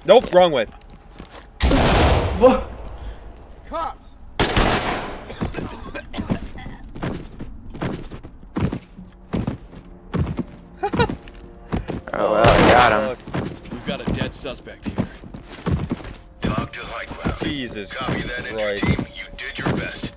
Nope, wrong way. What? Cops! Oh well, I got him. We've got a dead suspect here. Talk to high ground. Jesus Copy that, entry Christ. team. You did your best.